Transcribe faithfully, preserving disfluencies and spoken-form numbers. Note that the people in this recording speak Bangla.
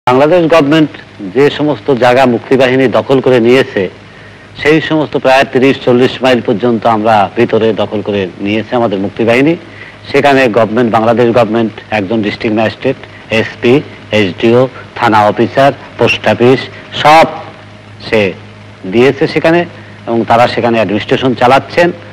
বাংলাদেশ গভর্নমেন্ট যে সমস্ত জায়গা মুক্তিবাহিনী দখল করে নিয়েছে সেই সমস্ত প্রায় তিরিশ চল্লিশ মাইল পর্যন্ত আমরা ভিতরে দখল করে নিয়েছে আমাদের মুক্তিবাহিনী। সেখানে গভর্নমেন্ট বাংলাদেশ গভর্নমেন্ট একজন ডিস্ট্রিক্ট ম্যাজিস্ট্রেট, এসপি, এসডিও, থানা অফিসার, পোস্ট অফিস সব সে দিয়েছে সেখানে, এবং তারা সেখানে অ্যাডমিনিস্ট্রেশন চালাচ্ছেন।